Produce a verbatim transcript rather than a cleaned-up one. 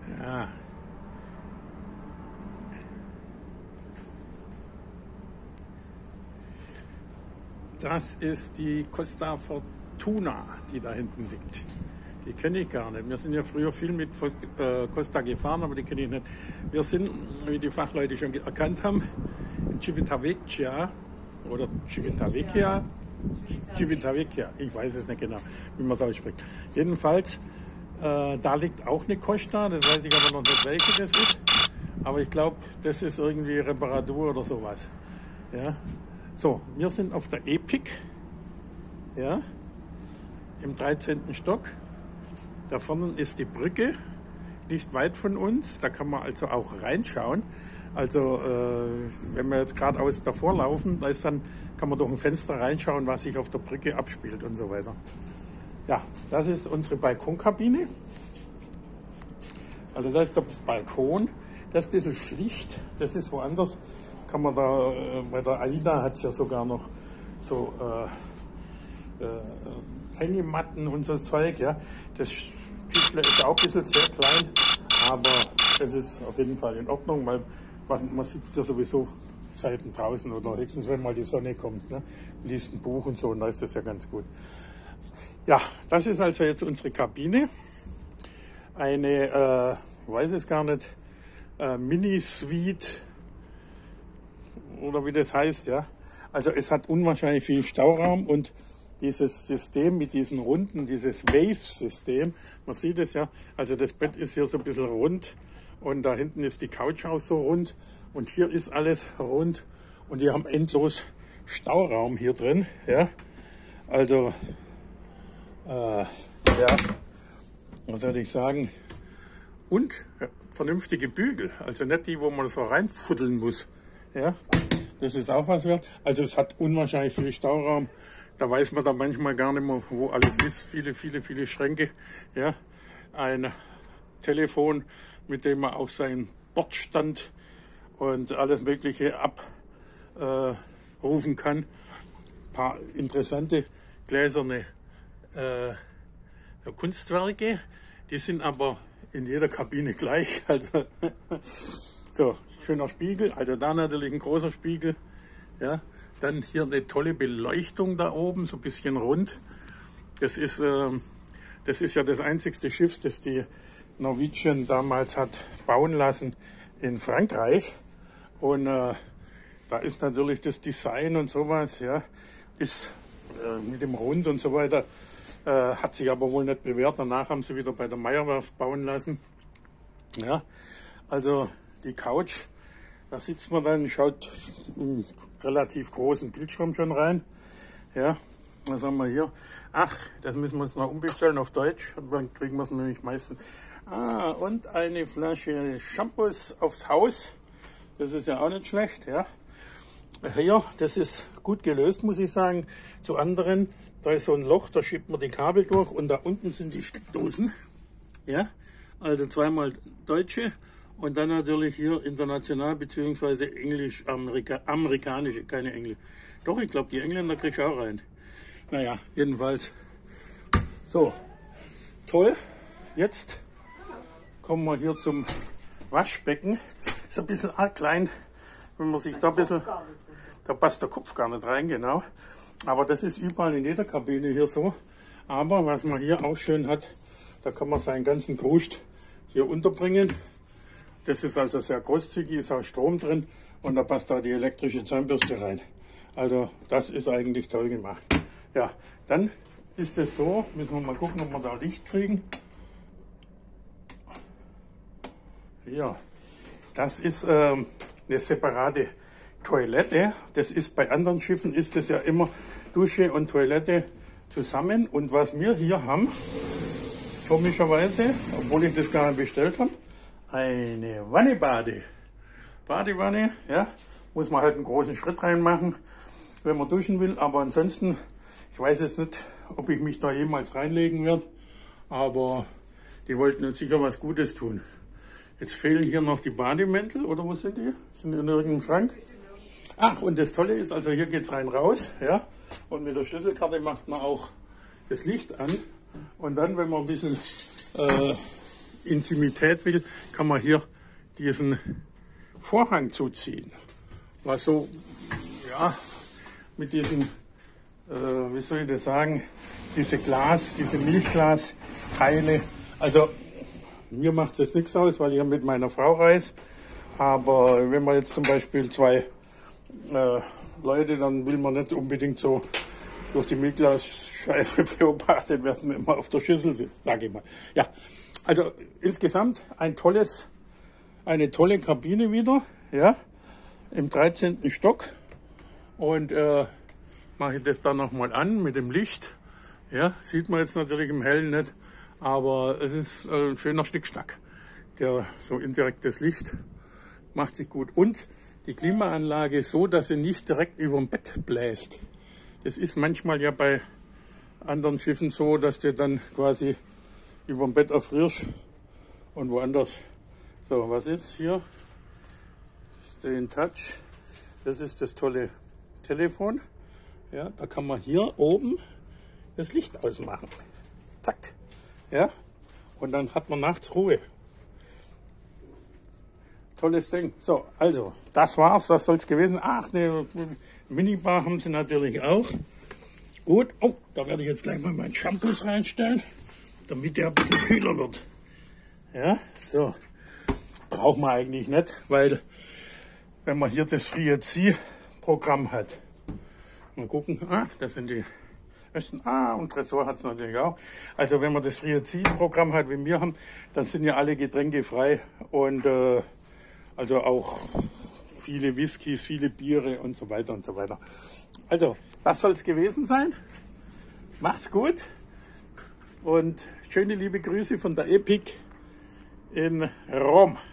Ja. Das ist die Costa Fortuna, die da hinten liegt. Die kenne ich gar nicht. Wir sind ja früher viel mit äh, Costa gefahren, aber die kenne ich nicht. Wir sind, wie die Fachleute schon erkannt haben, in Civitavecchia oder Civitavecchia. Civitavecchia, ich weiß es nicht genau, wie man es ausspricht. Jedenfalls, äh, da liegt auch eine Costa, das weiß ich aber noch nicht, welche das ist. Aber ich glaube, das ist irgendwie Reparatur oder sowas. Ja. So, wir sind auf der Epic, ja, im dreizehnten Stock. Da vorne ist die Brücke, nicht weit von uns. Da kann man also auch reinschauen. Also, äh, wenn wir jetzt geradeaus davor laufen, da ist dann, kann man durch ein Fenster reinschauen, was sich auf der Brücke abspielt und so weiter. Ja, das ist unsere Balkonkabine. Also, das ist der Balkon. Das ist ein bisschen schlicht, das ist woanders. Kann man da, äh, bei der AIDA hat es ja sogar noch so äh, äh, Hängematten und so Zeug. Ja. Das Küchle ist auch ein bisschen sehr klein, aber das ist auf jeden Fall in Ordnung, weil man sitzt ja sowieso selten draußen oder höchstens, wenn mal die Sonne kommt, ne? Liest ein Buch und so, und da ist das ja ganz gut. Ja, das ist also jetzt unsere Kabine. Eine, äh, weiß es gar nicht, äh, Mini-Suite oder wie das heißt, ja. Also es hat unwahrscheinlich viel Stauraum und dieses System mit diesen Runden, dieses Wave-System, man sieht es ja, also das Bett ist hier so ein bisschen rund und da hinten ist die Couch auch so rund und hier ist alles rund und die haben endlos Stauraum hier drin, ja. Also, äh, ja, was soll ich sagen, und ja, vernünftige Bügel, also nicht die, wo man so reinfuddeln muss, ja. Das ist auch was wert. Also es hat unwahrscheinlich viel Stauraum. Da weiß man dann manchmal gar nicht mehr, wo alles ist. Viele, viele, viele Schränke. Ja, ein Telefon, mit dem man auf seinen Bordstand und alles Mögliche abrufen äh, kann. Ein paar interessante gläserne äh, Kunstwerke. Die sind aber in jeder Kabine gleich. Also so, schöner Spiegel, also da natürlich ein großer Spiegel, ja, dann hier eine tolle Beleuchtung da oben, so ein bisschen rund. Das ist, äh, das ist ja das einzigste Schiff, das die Norwegian damals hat bauen lassen in Frankreich. Und äh, da ist natürlich das Design und sowas, ja, ist äh, mit dem Rund und so weiter, äh, hat sich aber wohl nicht bewährt. Danach haben sie wieder bei der Meyerwerft bauen lassen. Ja, also die Couch, da sitzt man dann, schaut einen relativ großen Bildschirm schon rein. Ja, was haben wir hier? Ach, das müssen wir uns noch umbestellen auf Deutsch, dann kriegen wir es nämlich meistens. Ah, und eine Flasche Shampoos aufs Haus. Das ist ja auch nicht schlecht, ja. Hier, das ist gut gelöst, muss ich sagen. Zu anderen, da ist so ein Loch, da schiebt man die Kabel durch und da unten sind die Steckdosen. Ja, also zweimal deutsche. Und dann natürlich hier international bzw. englisch, Amerika, amerikanische, keine Englisch. Doch, ich glaube, die Engländer kriege ich auch rein. Naja, jedenfalls. So, toll. Jetzt kommen wir hier zum Waschbecken. Ist ein bisschen arg klein, wenn man sich da ein bisschen, da passt der Kopf gar nicht rein, genau. Aber das ist überall in jeder Kabine hier so. Aber was man hier auch schön hat, da kann man seinen ganzen Krust hier unterbringen. Das ist also sehr großzügig, ist auch Strom drin und da passt da die elektrische Zahnbürste rein. Also das ist eigentlich toll gemacht. Ja, dann ist es so, müssen wir mal gucken, ob wir da Licht kriegen. Ja, das ist ähm, eine separate Toilette. Das ist bei anderen Schiffen ist es ja immer Dusche und Toilette zusammen. Und was wir hier haben, komischerweise, obwohl ich das gar nicht bestellt habe, eine Wannebade. Badewanne, ja, muss man halt einen großen Schritt reinmachen, wenn man duschen will. Aber ansonsten, ich weiß jetzt nicht, ob ich mich da jemals reinlegen werde. Aber die wollten uns sicher was Gutes tun. Jetzt fehlen hier noch die Bademäntel, oder wo sind die? Sind die in irgendeinem Schrank? Ach, und das Tolle ist, also hier geht's rein raus, ja. Und mit der Schlüsselkarte macht man auch das Licht an. Und dann, wenn man ein bisschen äh, Intimität will, kann man hier diesen Vorhang zuziehen. Was so, ja, mit diesem, äh, wie soll ich das sagen, diese Glas, diese Milchglasteile. Also mir macht das nichts aus, weil ich ja mit meiner Frau reise. Aber wenn man jetzt zum Beispiel zwei äh, Leute, dann will man nicht unbedingt so durch die Milchglasscheibe beobachtet werden, wenn man auf der Schüssel sitzt, sage ich mal. Ja, also insgesamt ein tolles, eine tolle Kabine wieder, ja, im dreizehnten Stock. Und äh, mache ich das dann nochmal an mit dem Licht. Ja, sieht man jetzt natürlich im Hellen nicht, aber es ist ein schöner Schnickschnack. Der so indirektes Licht macht sich gut. Und die Klimaanlage ist so, dass sie nicht direkt über dem Bett bläst. Das ist manchmal ja bei anderen Schiffen so, dass du dann quasi über dem Bett erfrierst und woanders. So, was ist hier? Stay in touch. Das ist das tolle Telefon. Ja, da kann man hier oben das Licht ausmachen. Zack. Ja, und dann hat man nachts Ruhe. Tolles Ding. So, also, das war's. Das soll es gewesen. Ach, eine Minibar haben sie natürlich auch. Gut. Oh, da werde ich jetzt gleich mal meinen Shampoos reinstellen, damit der ein bisschen kühler wird. Ja, so. Braucht man eigentlich nicht, weil wenn man hier das FreeZC-Programm hat. Mal gucken. Ah, das sind die besten. Ah, und Tresor hat es natürlich auch. Also wenn man das FreeZC-Programm hat, wie wir haben, dann sind ja alle Getränke frei und äh, also auch viele Whiskys, viele Biere und so weiter und so weiter. Also, das soll es gewesen sein. Macht's gut und schöne liebe Grüße von der Epic in Rom.